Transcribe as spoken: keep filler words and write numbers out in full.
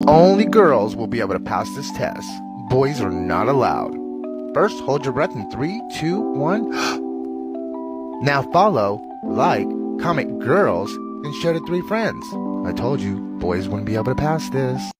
Only girls will be able to pass this test. Boys are not allowed. First, hold your breath in three, two, one. Now follow, like, comment girls, and share to three friends. I told you, boys wouldn't be able to pass this.